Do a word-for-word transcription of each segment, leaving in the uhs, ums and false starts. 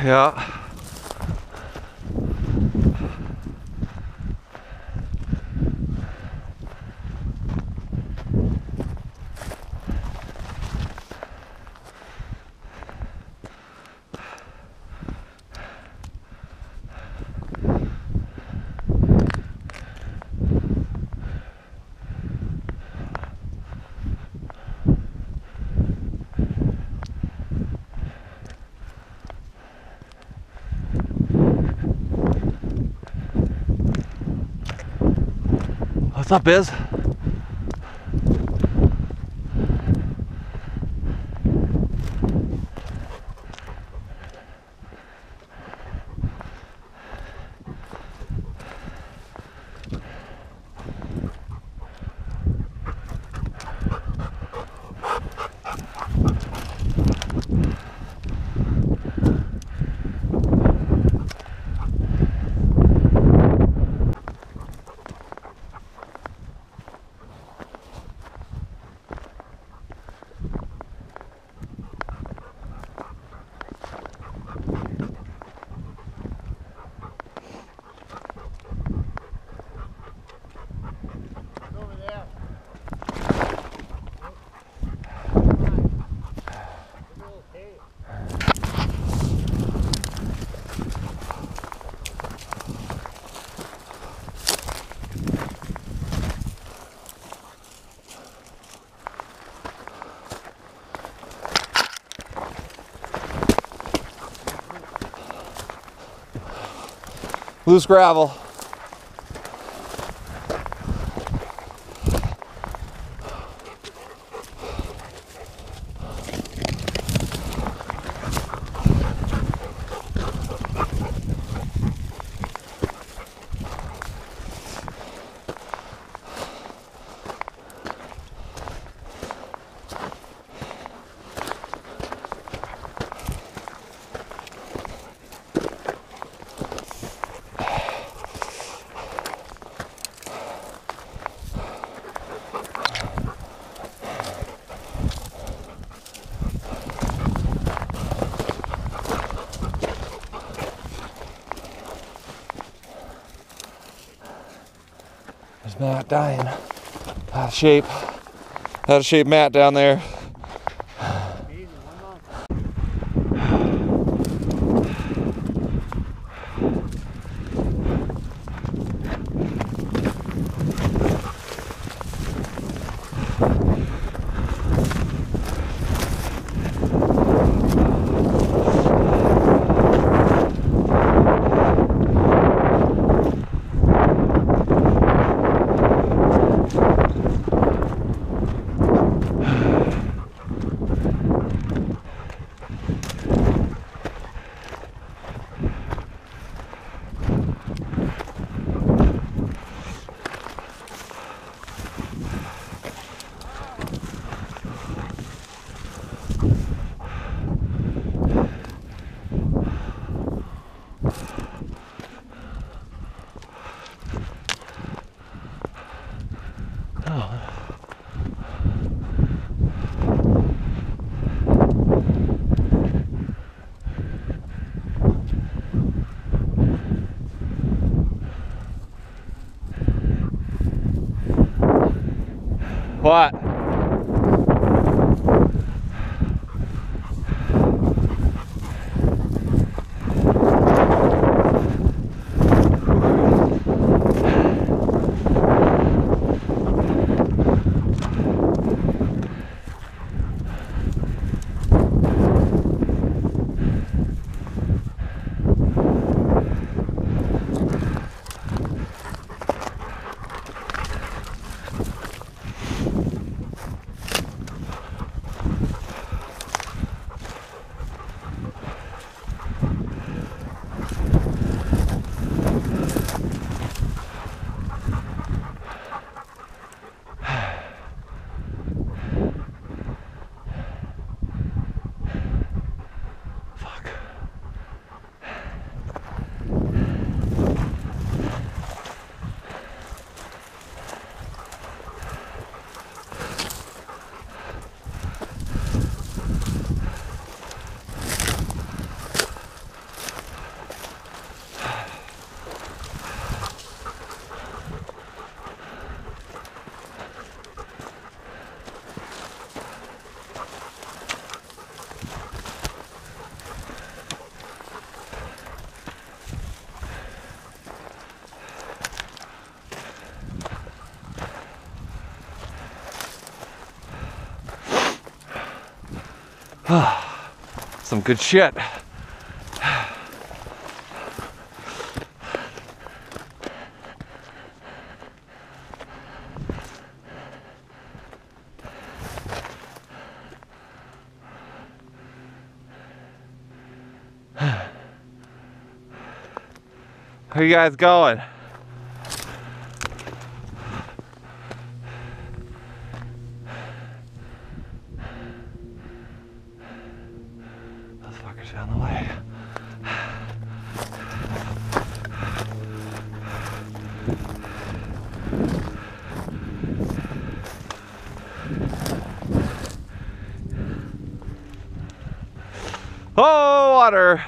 Yeah. What's up, Biz? Loose gravel. There's Matt dying. Out of shape. Out of shape Matt down there. What? Some good shit. How are you guys going? Those fuckers are on the way. Oh, water!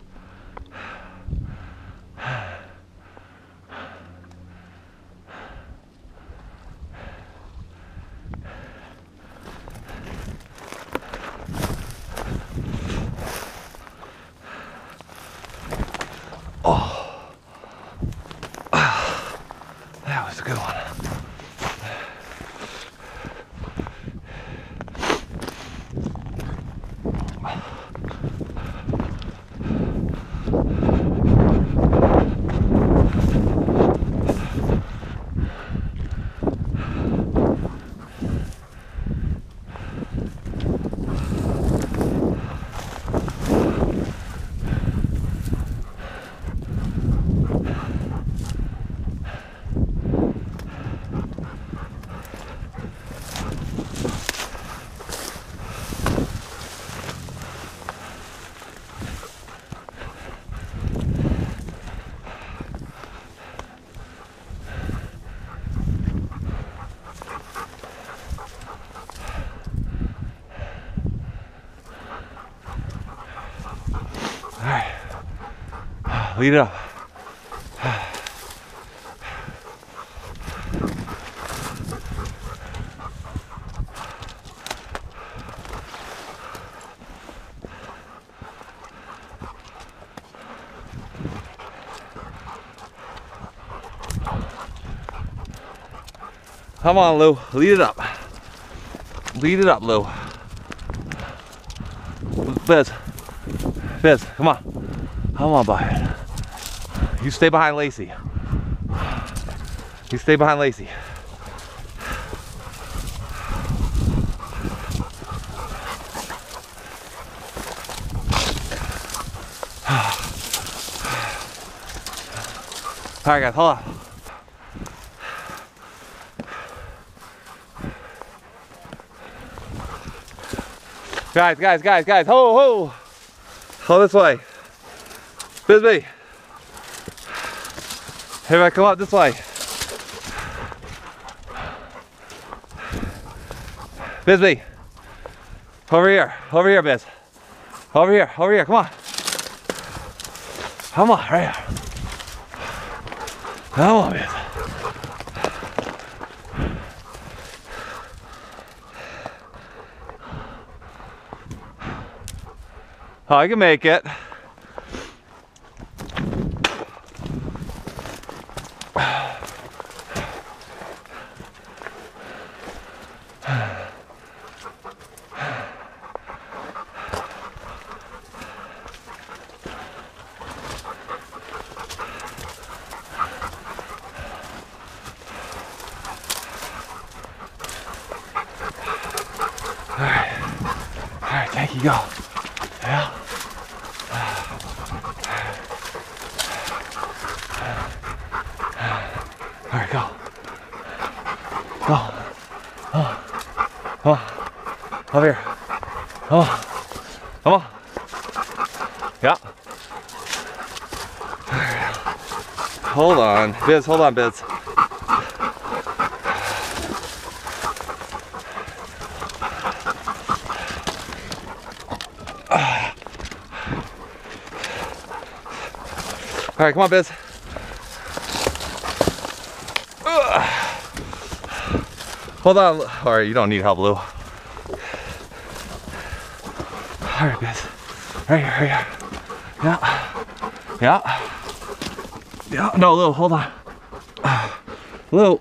Oh, that was a good one. Lead it up. Come on, Lou. Lead it up. Lead it up, Lou. Biz. Biz, come on. Come on, bud. You stay behind Lacey. You stay behind Lacey. All right, guys, hold on. Guys, guys, guys, guys, ho, ho. Go this way. Bisbee. Everybody come up this way. Bisbee. Over here. Over here, Biz. Over here. Over here. Come on. Come on, right here. Come on, Biz. Oh, I can make it. You go. Yeah. All right, go. Go. Oh. Oh. Over here. Oh. Come on. Yeah. Hold on. Biz, hold on, Biz. All right, come on, Biz. Ugh. Hold on. All right, you don't need help, Lou. All right, Biz. Right here, right here. Yeah. Yeah. Yeah. No, Lou, hold on. Lou.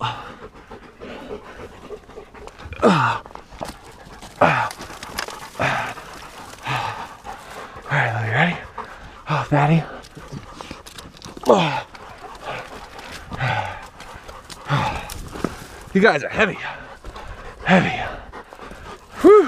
fatty. Oh. You guys are heavy. Heavy. Whew.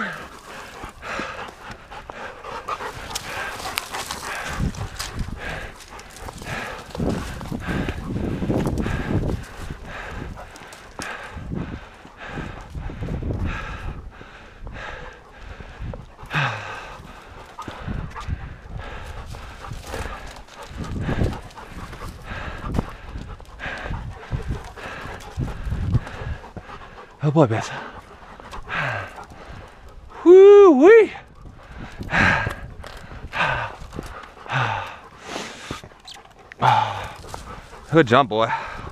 Oh boy, Beth. Woo wee. Good jump, boy.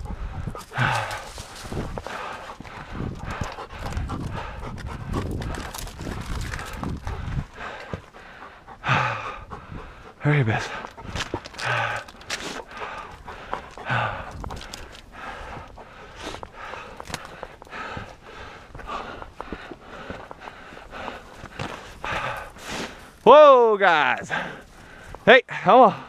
Hurry, Beth. Whoa, guys. Hey, come on.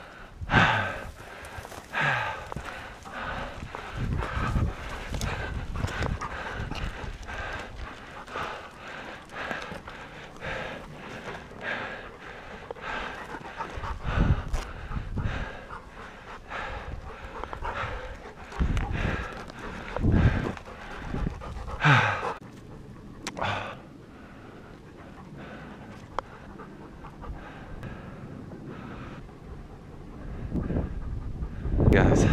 Guys.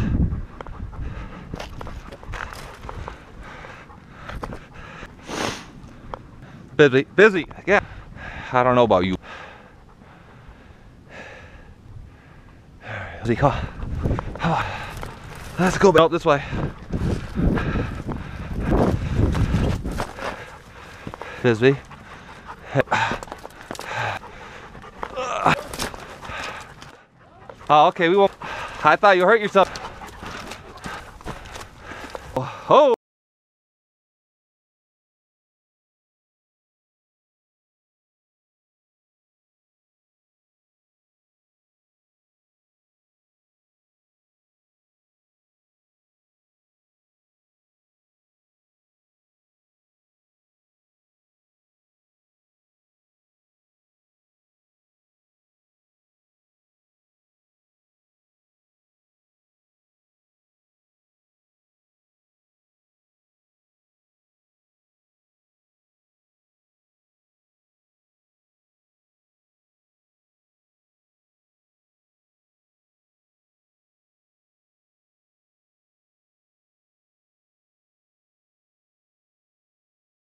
Busy, busy, yeah. I don't know about you. Busy, come on. Let's go out this way. Busy. Oh, okay, we won't. I thought you hurt yourself. Oh.